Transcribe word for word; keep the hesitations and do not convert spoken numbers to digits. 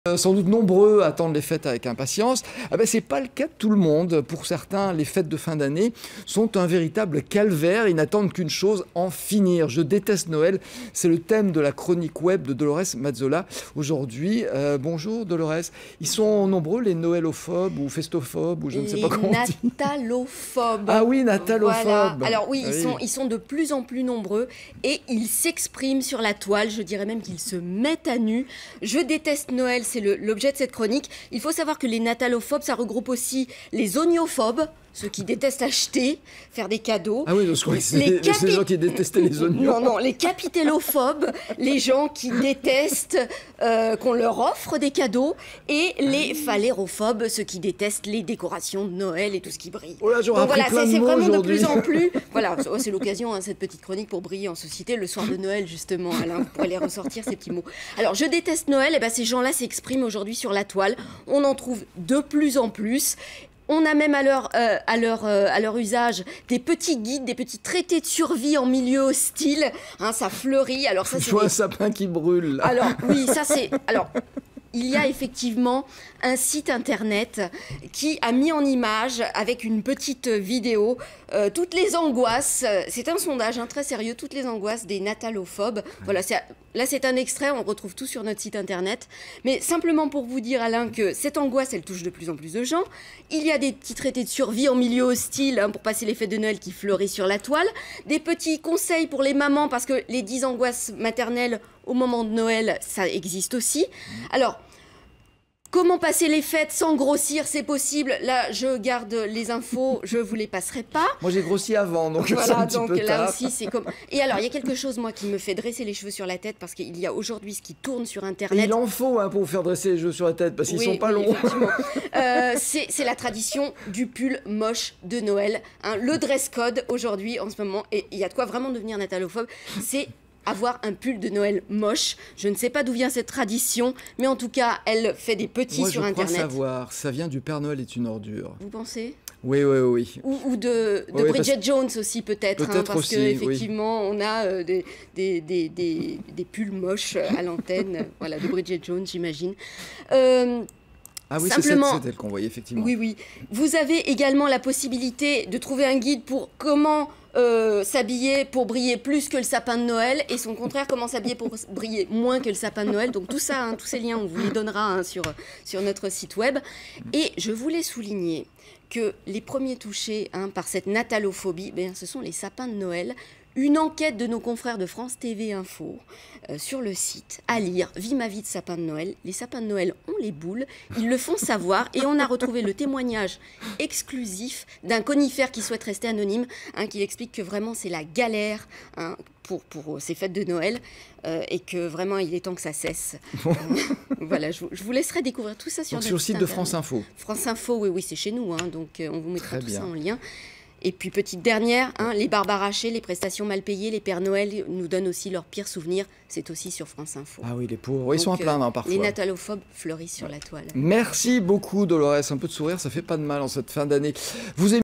Euh, sans doute nombreux attendent les fêtes avec impatience. Ah ben, ce n'est pas le cas de tout le monde. Pour certains, les fêtes de fin d'année sont un véritable calvaire. Ils n'attendent qu'une chose, en finir. Je déteste Noël. C'est le thème de la chronique web de Dolores Mazzola aujourd'hui. Euh, bonjour Dolores. Ils sont nombreux les noëlophobes ou festophobes ou je ne sais pas comment on dit. Natalophobes. Ah oui, natalophobes. Voilà. Alors oui, ils, oui. Sont, ils sont de plus en plus nombreux et ils s'expriment sur la toile. Je dirais même qu'ils se mettent à nu. Je déteste Noël. C'est l'objet de cette chronique. Il faut savoir que les natalophobes, ça regroupe aussi les oignophobes, ceux qui détestent acheter, faire des cadeaux. Ah oui, je crois que c'est les, capi... les gens qui détestaient les oignons. Non, non, les capitellophobes, les gens qui détestent euh, qu'on leur offre des cadeaux, et les phalérophobes, ceux qui détestent les décorations de Noël et tout ce qui brille. Oh là, donc voilà, c'est vraiment de plus en plus. Voilà, c'est l'occasion, hein, cette petite chronique, pour briller en société le soir de Noël, justement, Alain, vous pourrez les ressortir, ces petits mots. Alors, je déteste Noël, et ben ces gens-là s'expriment aujourd'hui sur la toile. On en trouve de plus en plus. On a même à leur, euh, à, leur, euh, à leur usage des petits guides, des petits traités de survie en milieu hostile. Hein, ça fleurit. Alors ça, je vois des... un sapin qui brûle. Là. Alors oui, ça c'est... Alors, il y a effectivement un site internet qui a mis en image, avec une petite vidéo, euh, toutes les angoisses. C'est un sondage hein, très sérieux, toutes les angoisses des natalophobes. Voilà, là c'est un extrait, on retrouve tout sur notre site internet. Mais simplement pour vous dire, Alain, que cette angoisse, elle touche de plus en plus de gens. Il y a des petits traités de survie en milieu hostile hein, pour passer les fêtes de Noël qui fleurissent sur la toile. Des petits conseils pour les mamans, parce que les dix angoisses maternelles au moment de Noël, ça existe aussi. Alors, comment passer les fêtes sans grossir, c'est possible. Là, je garde les infos, je vous les passerai pas. Moi, j'ai grossi avant, donc voilà, c'est un petit donc peu là tard. aussi, c'est comme... Et alors, il y a quelque chose, moi, qui me fait dresser les cheveux sur la tête, parce qu'il y a aujourd'hui ce qui tourne sur Internet. Et il en faut hein, pour vous faire dresser les cheveux sur la tête, parce qu'ils oui, sont pas oui, longs. euh, c'est la tradition du pull moche de Noël. Hein, le dress code, aujourd'hui, en ce moment, et il y a de quoi vraiment devenir natalophobe, c'est... avoir un pull de Noël moche. Je ne sais pas d'où vient cette tradition, mais en tout cas, elle fait des petits Moi, sur je Internet. Moi, je crois savoir. Ça vient du Père Noël est une ordure. Vous pensez ? Oui, oui, oui. Ou, ou de, de oui, Bridget parce... Jones aussi, peut-être. Peut-être hein, parce aussi, qu'effectivement, oui. on a euh, des, des, des, des, des pulls moches à l'antenne. Voilà, de Bridget Jones, j'imagine. Euh, Ah oui, Simplement, c'est elle qu'on voyait, effectivement. Oui, oui. Vous avez également la possibilité de trouver un guide pour comment euh, s'habiller pour briller plus que le sapin de Noël, et son contraire, comment s'habiller pour briller moins que le sapin de Noël. Donc tout ça, hein, tous ces liens, on vous les donnera hein, sur, sur notre site web. Et je voulais souligner que les premiers touchés hein, par cette natalophobie, ben, ce sont les sapins de Noël. Une enquête de nos confrères de France T V Info euh, sur le site, à lire, Vie ma vie de sapin de Noël. Les sapins de Noël ont les boules, ils le font savoir, et on a retrouvé le témoignage exclusif d'un conifère qui souhaite rester anonyme, hein, qui explique que vraiment c'est la galère hein, pour, pour ces fêtes de Noël, euh, et que vraiment il est temps que ça cesse. Bon. Euh, voilà, je, je vous laisserai découvrir tout ça sur, donc, sur le site internet. de France Info. France Info, oui, oui, c'est chez nous, hein, donc euh, on vous mettra Très tout bien. ça en lien. Et puis, petite dernière, hein, les barbes arrachées, les prestations mal payées, les Pères Noël nous donnent aussi leurs pires souvenirs. C'est aussi sur France Info. Ah oui, les pauvres, ils Donc, sont à plaindre hein, euh, parfois. Les natalophobes fleurissent sur la toile. Merci beaucoup Dolores, un peu de sourire, ça fait pas de mal en cette fin d'année. Vous aimez